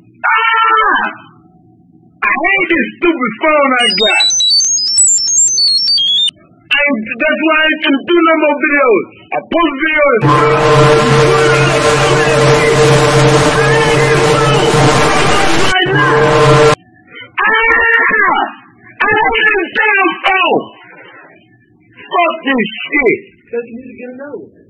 Ah! I hate this stupid phone I got. That's why I can do no more videos. I post videos. Right now. Ah! I hate this damn phone. Fuck this shit. Because you need to get a new one.